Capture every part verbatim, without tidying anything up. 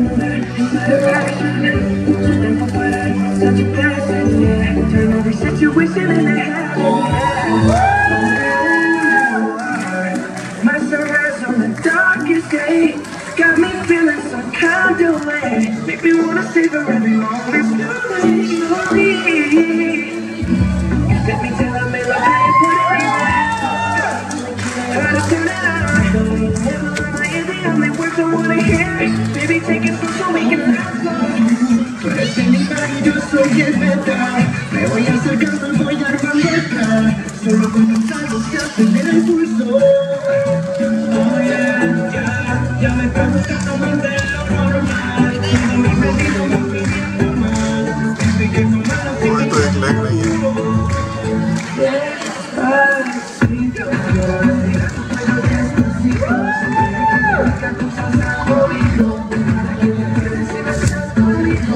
My sunrise on the darkest day got me feeling some kind of way. Make me wanna savor every moment slowly, slowly. Let me tell I made like I ain't put it right. Try to turn it on. Never mind, the only words I wanna hear. Baby, take it slow so we can have. Tú eres de mi mano, yo soy el metal. Me voy acercando y voy armando acá. Solo con tus labios que aceleran el pulso. Oh yeah, yeah, ya me está gustando más de lo normal. Siendo mi pedido, no pidiendo más. Estoy que son malos y me quiero. Despacito, quiero respirar tu cuello despacito. Saca cosas al oído. Para que me quedes si me estás conmigo.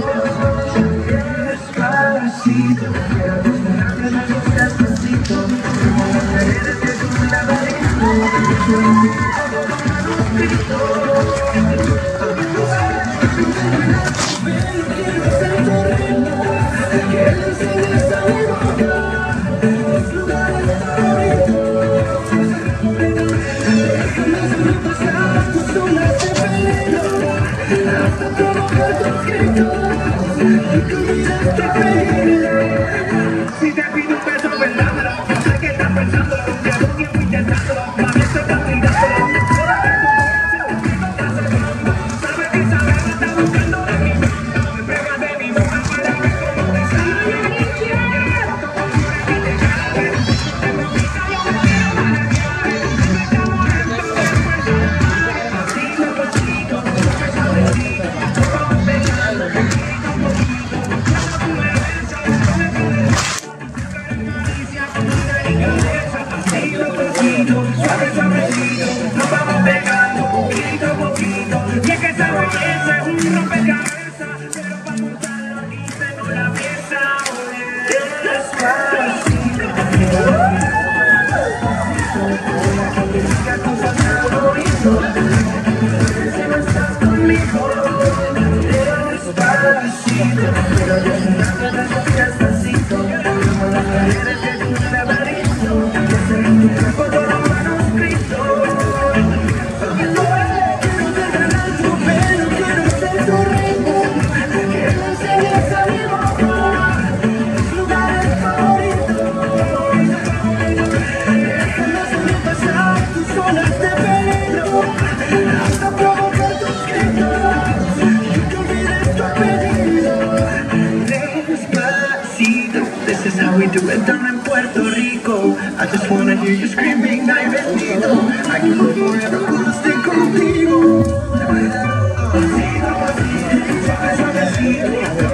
Despacito, quiero desnudarte los ojos despacito. Como las paredes de tu laberinto. Si te pido un beso, verdad, yo sé que estás pensando, llevo tiempo intentándolo, mami, estoy caminando. Sabes que Isabel me está buscando de mi mano, me pega de mi boca para ver cómo te sale. Suave, suavecito, nos vamos pegando poquito a poquito. Y es que esa belleza es un rompecabezas, pero para montarlo aquí tengo la pieza. Despacito, que diga cosas al oído. Si no estás conmigo, despacito, quiero desnudarte los ojos despacito. Como las paredes de tu laberinto, que se ven tu cuerpo todo. This is how we do it down in Puerto Rico. I just wanna hear you screaming, ay bendito. I can live forever, cuando esté contigo. Suave, suavecito.